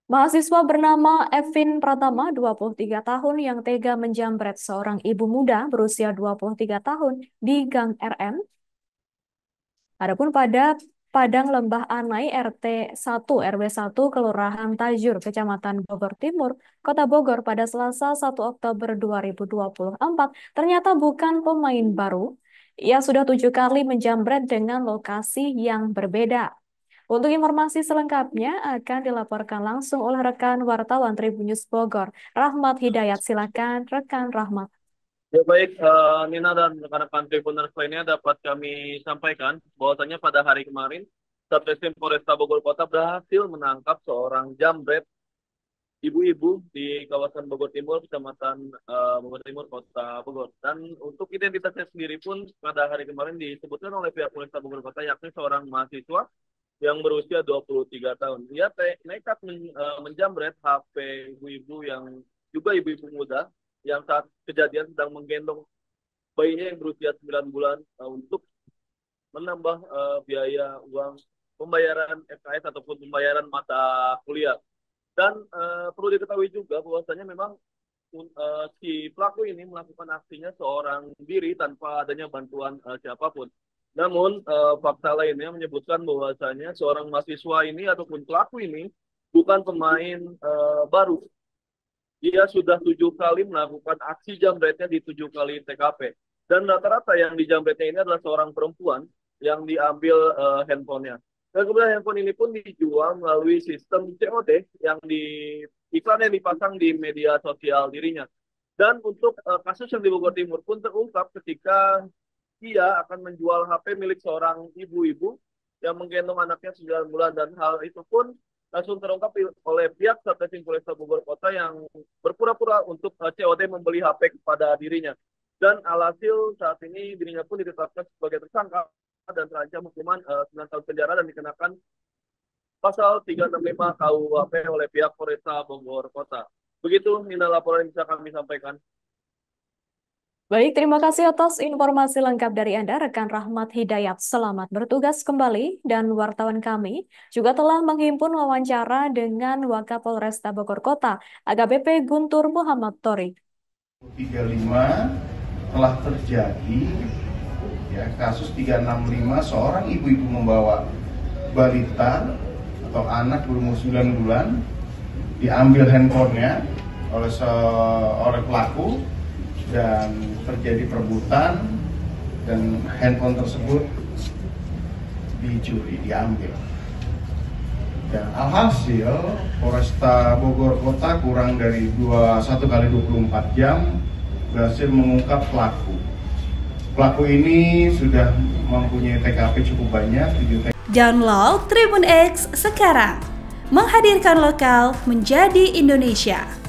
Mahasiswa bernama Evin Pratama, 23 tahun, yang tega menjambret seorang ibu muda berusia 23 tahun di Gang RM. Adapun pada Padang Lembah Anai RT 1 RW 1 Kelurahan Tajur, Kecamatan Bogor Timur, Kota Bogor pada Selasa 1 Oktober 2024 ternyata bukan pemain baru. Ia sudah 7 kali menjambret dengan lokasi yang berbeda. Untuk informasi selengkapnya akan dilaporkan langsung oleh rekan wartawan Tribun News Bogor, Rahmat Hidayat. Silakan rekan Rahmat. Ya baik, Nina dan rekan-rekan Tribuners lainnya dapat kami sampaikan bahwasanya pada hari kemarin Satreskrim Polresta Bogor Kota berhasil menangkap seorang jambret ibu-ibu di kawasan Bogor Timur, Kecamatan Bogor Timur, Kota Bogor. Dan untuk identitasnya sendiri pun pada hari kemarin disebutkan oleh pihak Polresta Bogor Kota yakni seorang mahasiswa yang berusia 23 tahun. Dia nekat menjambret HP ibu-ibu yang juga ibu-ibu muda yang saat kejadian sedang menggendong bayinya yang berusia 9 bulan untuk menambah biaya uang pembayaran SKS ataupun pembayaran mata kuliah. Dan perlu diketahui juga bahwasanya memang si pelaku ini melakukan aksinya seorang diri tanpa adanya bantuan siapapun. Namun fakta lainnya menyebutkan bahwasanya seorang mahasiswa ini ataupun pelaku ini bukan pemain baru. Dia sudah 7 kali melakukan aksi jambretnya di 7 kali TKP. Dan rata-rata yang dijambretnya ini adalah seorang perempuan yang diambil handphonenya. Dan kemudian handphone ini pun dijual melalui sistem COD yang iklan yang dipasang di media sosial dirinya. Dan untuk kasus yang di Bogor Timur pun terungkap ketika dia akan menjual HP milik seorang ibu-ibu yang menggendong anaknya 9 bulan, dan hal itu pun langsung terungkap oleh pihak Satreskrim Polresta Bogor Kota yang berpura-pura untuk COD membeli HP kepada dirinya. Dan alhasil saat ini dirinya pun ditetapkan sebagai tersangka dan terancam hukuman 9 tahun penjara dan dikenakan pasal 365 KUHP oleh pihak Polresta Bogor Kota. Begitu Nina laporan yang bisa kami sampaikan. Baik, terima kasih atas informasi lengkap dari Anda, rekan Rahmat Hidayat. Selamat bertugas kembali, dan wartawan kami juga telah menghimpun wawancara dengan Wakapolresta Bogor Kota, AKBP Guntur Muhammad Tori. 35 telah terjadi ya, kasus 365 seorang ibu-ibu membawa balita atau anak berumur 9 bulan, diambil handphonenya oleh seorang pelaku dan terjadi perebutan, dan handphone tersebut dicuri, diambil. Dan alhasil Polresta Bogor Kota kurang dari 1 kali 24 jam berhasil mengungkap pelaku. Pelaku ini sudah mempunyai TKP cukup banyak, 7 TKP. Download Tribun X sekarang, menghadirkan lokal menjadi Indonesia.